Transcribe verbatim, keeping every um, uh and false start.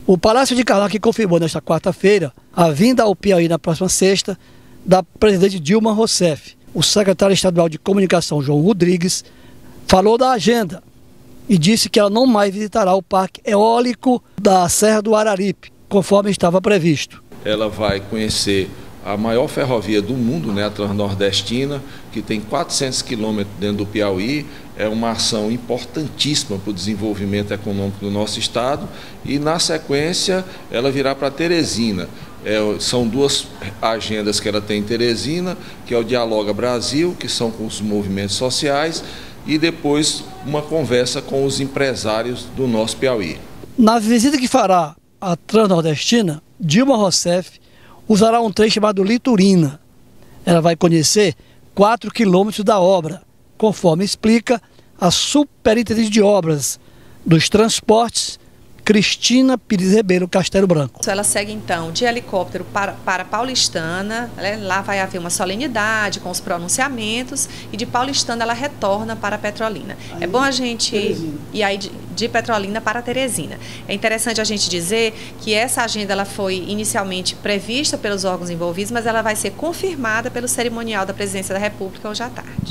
O Palácio de Karnak confirmou nesta quarta-feira a vinda ao Piauí na próxima sexta da presidente Dilma Rousseff. O secretário estadual de Comunicação, João Rodrigues, falou da agenda e disse que ela não mais visitará o Parque Eólico da Serra do Araripe, conforme estava previsto. Ela vai conhecer a maior ferrovia do mundo, né, a Transnordestina, que tem quatrocentos quilômetros dentro do Piauí. É uma ação importantíssima para o desenvolvimento econômico do nosso estado. E, na sequência, ela virá para Teresina. É, são duas agendas que ela tem em Teresina, que é o Dialoga Brasil, que são com os movimentos sociais, e depois uma conversa com os empresários do nosso Piauí. Na visita que fará à Transnordestina, Dilma Rousseff usará um trem chamado Liturina. Ela vai conhecer quatro quilômetros da obra, conforme explica a superintendente de obras dos transportes, Cristina Pires Ribeiro Castelo Branco. Ela segue então de helicóptero para, para Paulistana, né? Lá vai haver uma solenidade com os pronunciamentos, e de Paulistana ela retorna para Petrolina. Aí, é bom a gente... Teresina. E aí de, de Petrolina para Teresina. É interessante a gente dizer que essa agenda ela foi inicialmente prevista pelos órgãos envolvidos, mas ela vai ser confirmada pelo cerimonial da Presidência da República hoje à tarde.